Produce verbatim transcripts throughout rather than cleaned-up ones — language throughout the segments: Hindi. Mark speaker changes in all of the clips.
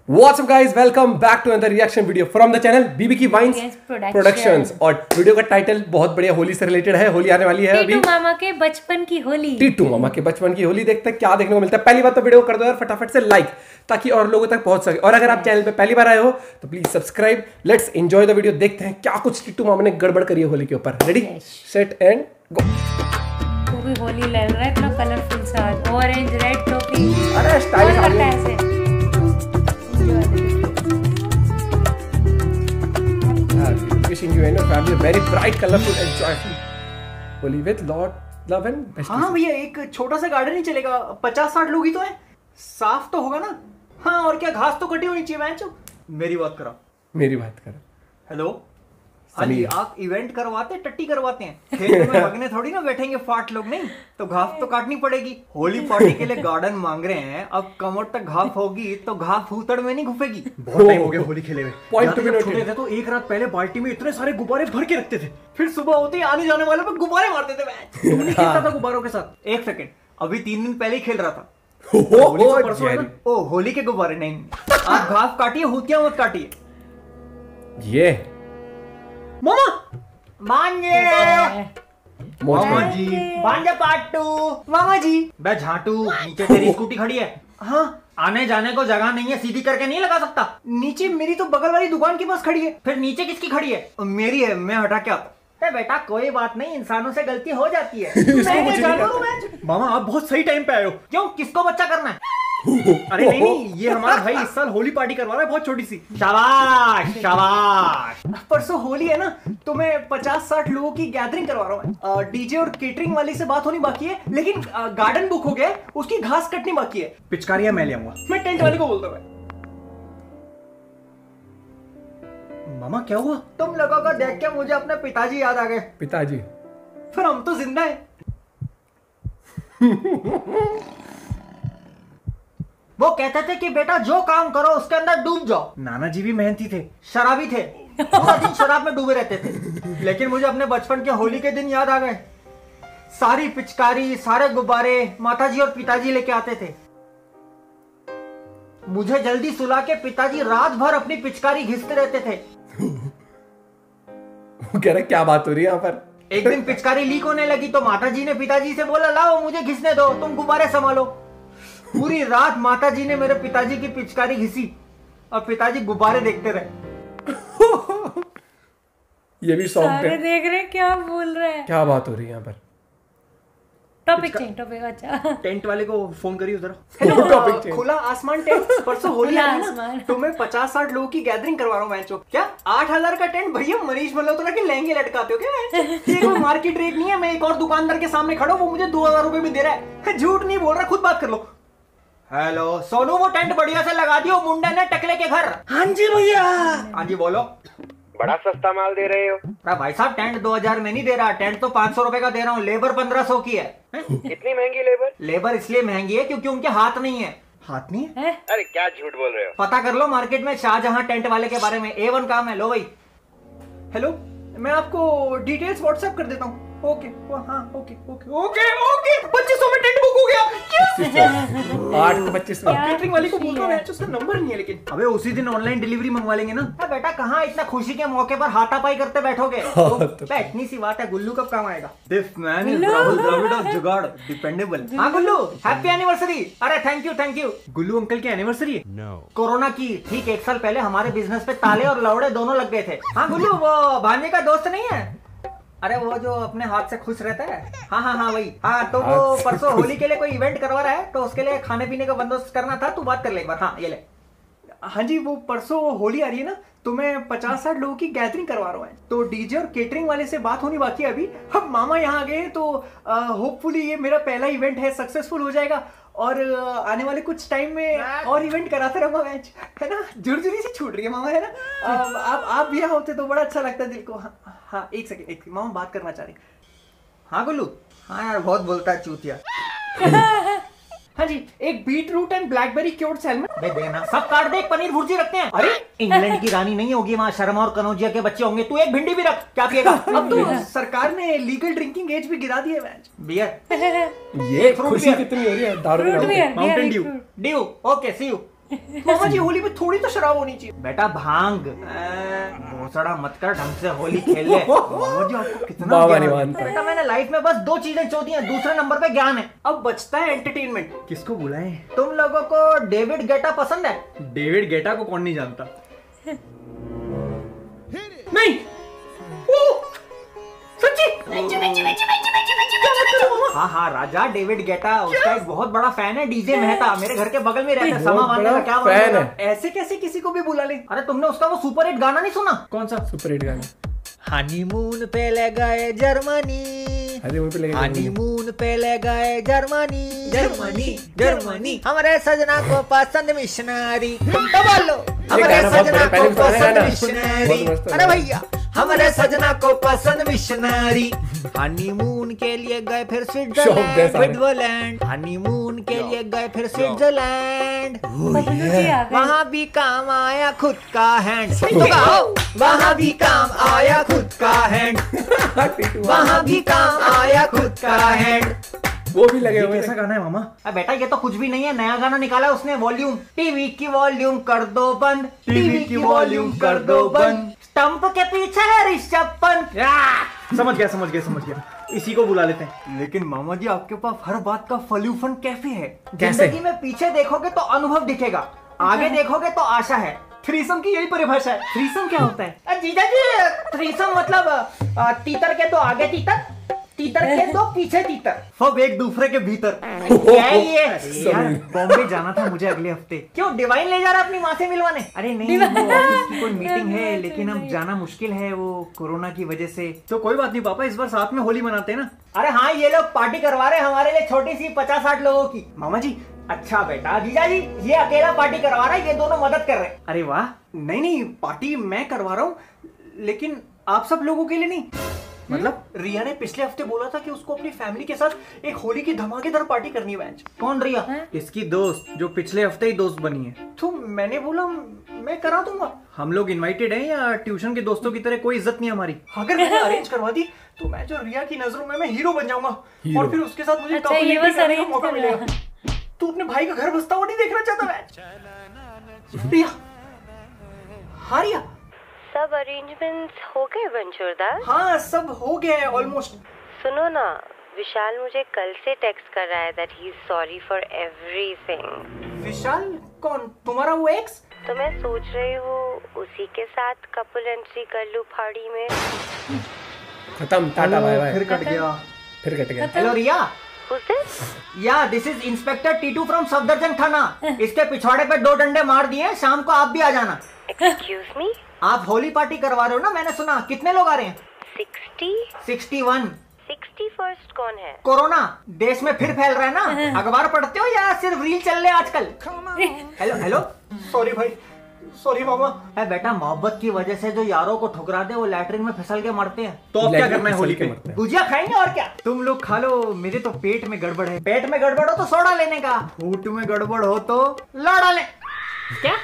Speaker 1: What's up guys, welcome back to another reaction video from the channel BB की वाइन्स प्रोडक्शंस। और वीडियो का टाइटल बहुत बढ़िया, होली से रिलेटेड है। होली आने वाली है अभी।
Speaker 2: टीटू मामा के बचपन की होली।
Speaker 1: टीटू मामा के बचपन की होली देखते हैं क्या देखने को मिलता है। पहली बात तो वीडियो को कर दो यार फटाफट से लाइक, ताकि और लोगों तक पहुंच सके। और अगर आप चैनल पे पहली बार आए हो तो please subscribe. Let's enjoy the video. देखते हैं क्या कुछ टीटू मामा ने गड़बड़ करी है होली के ऊपर। Ready set and go.
Speaker 2: वो भी होली लग रहा है इतना कलरफुल सा, ऑरेंज रेड टोपी।
Speaker 1: अरे स्टाइलिश आ गया
Speaker 2: ऐसे।
Speaker 1: Wishing you and your family a very bright, colorful and joyful Holi with Lord love and best wishes।
Speaker 3: हाँ भैया, एक छोटा सा गार्डन ही चलेगा। पचास साठ लोग ही तो है, साफ तो होगा ना। हाँ और क्या, घास तो कटी होनी चाहिए। मैच मेरी बात करो,
Speaker 1: मेरी बात करो।
Speaker 3: हेलो हाँ जी, आप इवेंट करवाते टट्टी करवाते हैं? खेत में भगने थोड़ी ना बैठेंगे फाट लोग, नहीं तो घास तो काटनी पड़ेगी। होली पार्टी के लिए गार्डन मांग रहे हैं, अब कमर तक घास होगी तो घास फूतड़ में नहीं घुसेगी। बहुत टाइम हो गया होली खेले हुए।
Speaker 1: पॉइंट
Speaker 3: जब छोटे थे तो एक रात पहले बाल्टी में इतने सारे गुब्बारे भर के रखते थे, फिर सुबह होते ही आने जाने वाले पे गुब्बारे मारते थे। मैं खेलता था गुब्बारों के साथ। एक सेकंड, अभी तीन दिन पहले ही खेल रहा था। होली तो परसों है ना? ओ होली के गुब्बारे नहीं, आप घास काटिए, होतियां मत काटिए।
Speaker 1: ये
Speaker 3: मामा मांगे
Speaker 1: मामा
Speaker 3: जी, मांगे पाटू मामा जी। बे झाटू, नीचे तेरी स्कूटी खड़ी है। हाँ, आने जाने को जगह नहीं है, सीधी करके नहीं लगा सकता। नीचे मेरी तो बगल वाली दुकान के पास खड़ी है। फिर नीचे किसकी खड़ी है? मेरी है, मैं हटा के आता। बेटा कोई बात नहीं, इंसानों से गलती हो जाती है। मैं जानवर हूं। मामा आप बहुत सही टाइम पे आए हो। क्यों, किसको बच्चा करना है? अरे नहीं नहीं, ये हमारा भाई इस साल होली पार्टी करवा रहा है, बहुत छोटी सी। शाबाश शाबाश। परसों होली है ना, तो मैं पचास साठ लोगों की गैदरिंग करवा रहा हूँ। डीजे और केटरिंग वाली से बात होनी बाकी है, लेकिन गार्डन बुक हो गया है, उसकी घास कटनी बाकी है। पिचकारियां मैं ले आऊंगा। मैं टेंट वाले को बोलता हूँ। मामा क्या हुआ? तुम लोगों को देख के मुझे अपने पिताजी याद आ गए।
Speaker 1: पिताजी?
Speaker 3: फिर हम तो जिंदा है। वो कहते थे कि बेटा जो काम करो उसके अंदर डूब जाओ। नाना जी भी मेहनती थे, शराबी थे, पूरा दिन शराब में डूबे रहते थे। लेकिन मुझे अपने बचपन के होली के दिन याद आ गए। सारी पिचकारी, सारे गुब्बारे माताजी और पिताजी लेके आते थे। मुझे जल्दी सुला के पिताजी रात भर अपनी पिचकारी घिसते रहते थे।
Speaker 1: कह रहे क्या बात हो रही है यहाँ पर?
Speaker 3: एक दिन पिचकारी लीक होने लगी तो माताजी ने पिताजी से बोला, लाओ मुझे घिसने दो, तुम गुब्बारे संभालो। पूरी रात माताजी ने मेरे पिताजी की पिचकारी घिसी और पिताजी गुब्बारे देखते रहे।
Speaker 1: ये भी सॉन्ग
Speaker 2: सारे देख रहे हैं क्या बोल रहे हैं।
Speaker 1: क्या बात हो रही है यहाँ पर?
Speaker 2: टॉपिक चेंज, टॉपिक अच्छा।
Speaker 3: टेंट वाले को फोन करिए जरा। Hello topic change. खुला आसमान टेंट, परसों होली आ रही है ना, तो मैं पचास साठ लोगों की गैदरिंग करवा रहा हूँ। मैचो क्या आठ हजार का टेंट? भैया मनीष मल्होत्रा के लहंगे लटकाते हो क्या? ये कोई मार्केट रेट नहीं है। मैं एक और दुकानदार के सामने खड़ा हूँ, वो मुझे दो हजार रुपए में दे रहा है। झूठ नहीं बोल रहा, खुद बात कर लो। हेलो सोनू, वो टेंट बढ़िया से लगा दियो, मुंडा ने टकले के घर। हाँ जी भैया। हाँ जी बोलो।
Speaker 4: बड़ा सस्ता माल दे रहे हो।
Speaker 3: अरे भाई साहब, टेंट दो हजार में नहीं दे रहा, टेंट तो पाँच सौ रुपए का दे रहा हूँ। लेबर पंद्रह सौ की है।
Speaker 4: इतनी महंगी लेबर?
Speaker 3: लेबर इसलिए महंगी है क्योंकि उनके हाथ नहीं है। हाथ नहीं है?
Speaker 4: अरे क्या झूठ बोल रहे हो?
Speaker 3: पता कर लो मार्केट में शाहजहां टेंट वाले के बारे में, ए वन काम है। लो भाई। हेलो, मैं आपको डिटेल्स व्हाट्सएप कर देता हूँ। ओके हाँ ओके ओके ओके ओके पच्चीस सौ में टेंट बुक हो गया।
Speaker 1: आठ को पच्चीस सौ।
Speaker 3: केटरिंग वाली को बोल रहा हूँ, उसका नंबर नहीं है। लेकिन अबे उसी दिन ऑनलाइन डिलीवरी मंगवा लेंगे ना। बेटा कहाँ इतना खुशी के मौके पर हाथापाई करते बैठोगे? तो इतनी सी बात है, गुल्लू कब काम आएगा? This man is Rahul Dravid of jugaad, dependable. हाँ गुल्लू, हैप्पी एनिवर्सरी। अरे thank you thank you. Gullu uncle की एनिवर्सरी है? नो। कोरोना की ठीक एक साल पहले हमारे बिजनेस पे ताले और लौड़े दोनों लग गए थे। हाँ गुल्लू, वो भांजे का दोस्त नहीं है? अरे वो जो अपने हाथ से खुश रहता है। हाँ हाँ हाँ वही। हाँ तो वो परसों होली के लिए कोई इवेंट करवा रहा है, तो उसके लिए खाने पीने का बंदोबस्त करना था। तू बात कर ले एक बार। हाँ ये ले। हाँ जी, वो परसों होली आ रही है ना, तो मैं पचास साठ लोगों की गैदरिंग करवा रहा हूँ। तो डीजे और केटरिंग वाले से बात होनी बाकी है अभी। अब मामा यहाँ आ गए तो होपफुली ये मेरा पहला इवेंट है, सक्सेसफुल हो जाएगा। और आने वाले कुछ टाइम में और इवेंट कराता रहूंगा। मैच है ना, झुरझुरी सी छूट रही है मामा, है ना? आप आप भी यहाँ होते तो बड़ा अच्छा लगता है दिल को। हाँ हाँ एक सेकंड, एक मामा बात करना चाह रही। हाँ गुल्लू। हाँ यार बहुत बोलता है चूतिया। हाँ जी, एक beetroot and blackberry cured salmon दे देना। सब काट दे, एक पनीर भुर्जी रखते हैं। अरे इंग्लैंड की रानी नहीं होगी वहाँ, शर्मा और कनौजिया के बच्चे होंगे। तू एक भिंडी भी रख, क्या पिएगा? अब तो सरकार ने लीगल ड्रिंकिंग एज भी गिरा दी है। बियर
Speaker 1: ये खुशी कितनी हो रही है? दारू
Speaker 3: mountain dew dew okay see you मामा जी होली में थोड़ी तो शराब होनी चाहिए। बेटा भांग भोसड़ा मत कर, ढंग से होली खेल ले। मामा जी आपको कितना
Speaker 1: बाबा नहीं
Speaker 3: ज्ञान है।
Speaker 1: मानता।
Speaker 3: बेटा मैंने लाइफ में बस दो चीजें चोदी हैं, दूसरे नंबर पे ज्ञान है। अब बचता है एंटरटेनमेंट। किसको बुलाएं? तुम लोगों को डेविड गेटा पसंद है? डेविड गेटा को कौन नहीं जानता? नहीं सच्ची। हाँ हाँ राजा डेविड गेटा, उसका एक बहुत बड़ा फैन है। डीजे मेहता मेरे घर के बगल में रहता है। समा बांधने का क्या
Speaker 1: फैन है।
Speaker 3: ऐसे कैसे किसी को भी बुला ले? अरे तुमने उसका वो सुपर हिट गाना नहीं सुना? कौन सा
Speaker 1: सुपर हिट गाना?
Speaker 3: हनीमून पे ले गए जर्मनी,
Speaker 1: हनीमून पे ले गए
Speaker 3: हनीमून पे ले गए जर्मनी, जर्मनी जर्मनी हमारे सजना को पसंद मिशनरी। तुम तो बोलो हमारे सजना को पसंद मिशनरी। अरे भैया हमारे सजना को पसंद मिशनरी। हनीमून के लिए गए फिर स्विट्जरलैंड, स्विट्जरलैंड हनीमून के लिए गए फिर स्विट्जरलैंड। वहाँ भी काम आया खुद का हैंड। वहाँ भी काम आया खुद का हैंड, वहाँ भी काम आया खुद का हैंड।
Speaker 1: वो भी लगे हुए।
Speaker 3: कैसा गाना है मामा? अरे बेटा ये तो कुछ भी नहीं है, नया गाना निकाला उसने। वॉल्यूम टीवी की वॉल्यूम कर दो बंद, टीवी की वॉल्यूम कर दो बंद। स्टंप के पीछे है ऋषभ पंत। समझ गया समझ गया समझ गया, इसी को बुला लेते हैं। लेकिन मामा जी आपके पास हर बात का फलूफन कैफे है। जिंदगी में पीछे देखोगे तो अनुभव दिखेगा, आगे देखोगे तो आशा है। थ्रीसम की यही परिभाषा है। थ्रीसम क्या होता है? जीजा जी थ्रीसम मतलब आ, तीतर के दो आगे तीतर, तीतर के दो पीछे तीतर, सब एक दूसरे के भीतर। क्या है ये? यार बॉम्बे जाना था मुझे अगले हफ्ते। क्यों डिवाइन ले जा रहा अपनी माँ से मिलवाने? अरे नहीं वो ऑफिस की कोई मीटिंग है, लेकिन अब जाना मुश्किल है वो कोरोना की वजह से। तो कोई बात नहीं पापा, इस बार साथ में होली मनाते हैं ना। अरे हाँ ये लोग पार्टी करवा रहे हैं हमारे लिए, छोटी सी पचास साठ लोगों की। मामा जी अच्छा बेटा, जीजा जी ये अकेला पार्टी करवा रहा है, ये दोनों मदद कर रहे हैं। अरे वाह। नहीं नहीं पार्टी मैं करवा रहा हूँ, लेकिन आप सब लोगों के लिए नहीं। मतलब रिया ने पिछले हफ्ते बोला था कि उसको अपनी फैमिली के साथ एक होली की धमाकेदार पार्टी करनी है। बेंच कौन रिया? है? इसकी दोस्त जो पिछले हफ्ते ही दोस्त बनी है। तो मैंने बोला मैं करा दूंगा। हम लोग इनवाइटेड हैं या ट्यूशन के दोस्तों की तरह कोई इज्जत नहीं हमारी। अगर मैंने अरेंज करवा दी तो मैं जो रिया की नजरों में मैं हीरो बन जाऊंगा और फिर उसके साथ मुझे
Speaker 2: अच्छा, ये बस
Speaker 3: करने का मौका मिलेगा। तू अपने भाई का घर बसता हुआ नहीं देखना चाहता? मैं रिया हाँ रिया
Speaker 5: सब अरेंजमेंट्स हो गए बंचूरदार?
Speaker 3: हाँ सब हो गया है ऑलमोस्ट।
Speaker 5: सुनो ना, विशाल मुझे कल से टेक्स्ट कर रहा है that he is sorry for everything.
Speaker 3: Vishal कौन? तुम्हारा वो एक्स?
Speaker 5: तो मैं सोच रही हूँ उसी के साथ कपल एंट्री कर लूँ पार्टी में।
Speaker 1: खत्म, टाटा बाय बाय।
Speaker 3: फिर कट गया
Speaker 1: फिर कट गया।
Speaker 3: हेलो रिया।
Speaker 5: Who's this?
Speaker 3: या this is inspector Titu from Safdarjung थाना। इसके पिछवाड़े पे दो डंडे मार दिए, शाम को आप भी आ जाना।
Speaker 5: Excuse me?
Speaker 3: आप होली पार्टी करवा रहे हो ना, मैंने सुना। कितने लोग आ रहे हैं?
Speaker 5: Sixty?
Speaker 3: Sixty one.
Speaker 5: Sixty first कौन है?
Speaker 3: कोरोना देश में फिर फैल रहा है ना। अखबार पढ़ते हो या सिर्फ रील चल रहे हैं आजकल? हेलो हेलो सॉरी भाई, सॉरी मामा। है बेटा मोहब्बत की वजह से जो यारों को ठुकरा दे वो लैट्रिन में फिसल के मरते हैं। तो अब क्या करना है होली पे? गुजिया खाएंगे और क्या। तुम लोग खा लो, मेरे तो पेट में गड़बड़ है। पेट में गड़बड़ हो तो सोडा लेने का, फूट में गड़बड़ हो तो लौड़ा ले। क्या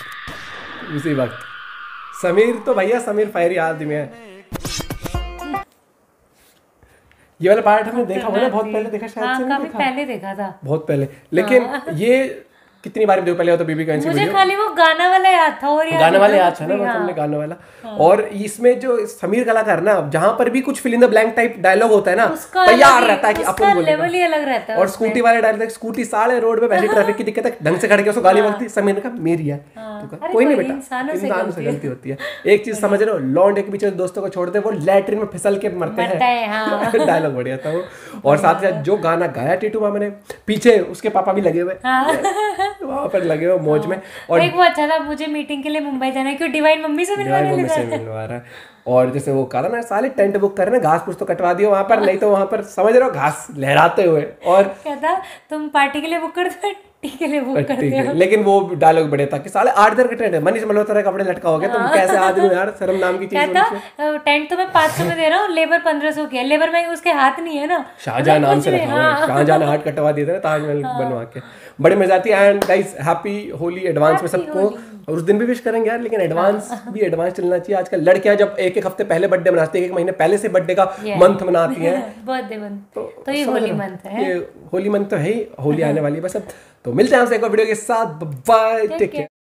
Speaker 1: उसी वक्त समीर तो भैया समीर फायरी आदमी है। ये वाला पार्ट हमने देखा होगा ना, बहुत पहले देखा शायद।
Speaker 2: हाँ,
Speaker 1: से
Speaker 2: काफी
Speaker 1: देखा
Speaker 2: पहले देखा था।
Speaker 1: बहुत पहले, लेकिन ये कितनी बार देखो पहले हो तो बीबी का
Speaker 2: मुझे खाली वो गाना वाला याद था और
Speaker 1: गाना वाला याद था ना, बस हमने गाना वाला। और इसमें जो समीर कलाकार ना, जहां पर भी कुछ fill in the blank type dialogue होता है ना, तैयार रहता है कि अपन बोलेगा।
Speaker 2: लेवल ही अलग रहता है।
Speaker 1: और स्कूटी वाले डायलॉग, स्कूटी साले रोड पे वैसे ट्रैफिक की दिक्कत है, ढंग से खड़ के उसको गाली बकती। समीर ने कहा मेरी है, तो कोई नहीं बेटा, इंसानों से गलती होती है। एक चीज समझ रहे हो, लौंडे के पीछे दोस्तों को छोड़ते वो लैट्रिन में फिसल के मरते हैं। डायलॉग बढ़िया था वो। और साथ ही साथ जो गाना गाया टीटू मामा ने, पीछे उसके पापा भी लगे हुए वहां पर लगे हुए मौज में। और
Speaker 2: एक वो अच्छा था, मुझे मीटिंग के लिए मुंबई जाना है, क्यों डिवाइन मम्मी से मिलवाने ले
Speaker 1: से मिलवा रहा है। और जैसे वो कहा ना, साले टेंट बुक कर रहे घास फूस तो कटवा दियो वहां पर, नहीं तो वहां पर समझ रहे हो घास लहराते हुए। और
Speaker 2: कहता तुम पार्टी के लिए बुक कर दो, टी के लिए बुक करते हो।
Speaker 1: लेकिन वो डायलॉग बढ़िया था कि साले आठ हजार का टेंट है, मनीष मल्होत्रा का कपड़े लटका हो गया, तुम कैसे आदमी हो यार, शर्म नाम की चीज।
Speaker 2: कहता टेंट तो मैं पाँच सौ में दे रहा हूँ, लेबर पंद्रह सौ की है। लेबर में उसके हाथ नहीं है ना,
Speaker 1: शाहजहां नाम से रखा हुआ है, शाहजहां ने हाथ कटवा दिए थे ना ताजमहल बनवा के। बड़ी मजा आती है। And guys happy Holi advance में सबको, और उस दिन भी विश करेंगे यार, लेकिन एडवांस भी एडवांस चलना चाहिए। आजकल लड़कियां जब एक एक हफ्ते पहले बर्थडे मनाती है, एक महीने पहले से बर्थडे का मंथ मनाती हैं,
Speaker 2: बर्थडे मंथ, तो ये होली मंथ है,
Speaker 1: ये होली मंथ तो है ही, होली आने वाली है बस अब। तो मिलते हैं आपसे एक और वीडियो के साथ, बाय, टेक केयर।